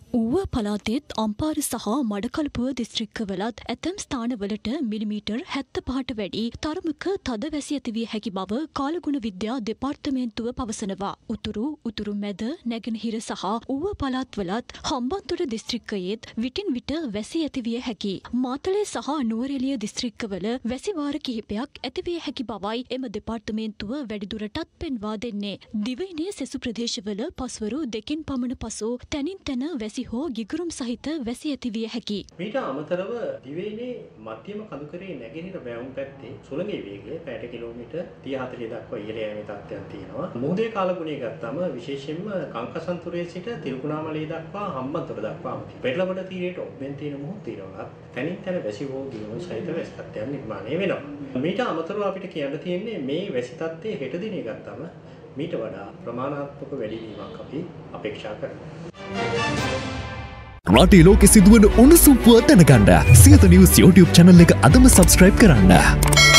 ඌව පළාතෙත් අම්පාර සහ මඩකලපුව දිස්ත්‍රික්කවලත් ඇතැම් ස්ථානවලට මිලිමීටර් 75ට වැඩි තරමක තද වැසි ඇතිවිය හැකි බව කාලගුණ විද්‍යා දෙපාර්තමේන්තුව පවසනවා. උතුරු මැද නැගෙනහිර සහ ඌව පළාත්වලත් හම්බන්තොට දිස්ත්‍රික්කයේත් විටින් විට වැසි ඇතිවිය හැකි. මාතලේ සහ නුවරඑළිය දිස්ත්‍රික්කවල වැසි වාර කිහිපයක් ඇතිවිය හැකි බවයි එම දෙපාර්තමේන්තුව වැඩිදුරටත් පෙන්වා දෙන්නේ. දිවයිනේ සෙසු ප්‍රදේශවල පස්වරු දෙකින් පමණ පසු තැනින් තැන වැසි හෝ ගිගුරුම් සහිත වැසි ඇතිවිය හැකි. මීට අමතරව දිවයිනේ මධ්‍යම කඳුකරේ නැගෙනහිර බැවුම් පැත්තේ සුළඟේ වේගය පැයට කිලෝමීටර් 30-40 දක්වා ඉහළ යෑමේ තත්ත්වයක් තියෙනවා. මුහුදේ කාලගුණය ගත්තම විශේෂයෙන්ම කංකසන්තුරේ සිට තිරුකුණාමලේ දක්වා හම්බන්තොට දක්වාම පෙරළබඩ තීරයට ඔබෙන් තියෙන මුහුදු තීරවලත් තැනින් තැන වැසි හෝ ගිගුරුම් සහිත වැසි තත්ත්වයක් නිර්මාණය වෙනවා. මීට අමතරව අපිට කියන්න තියෙන්නේ මේ වැසි තත්ත්වයේ හෙට දිනේ ගත්තම මීට වඩා ප්‍රමාණාත්මක වැඩිවීමක් අපි අපේක්ෂා කරනවා. රටේ ලෝකෙ සිදුවන උණුසුම් පුවත් දැනගන්න සියත නිවුස් YouTube channel එක අදම subscribe කරන්න.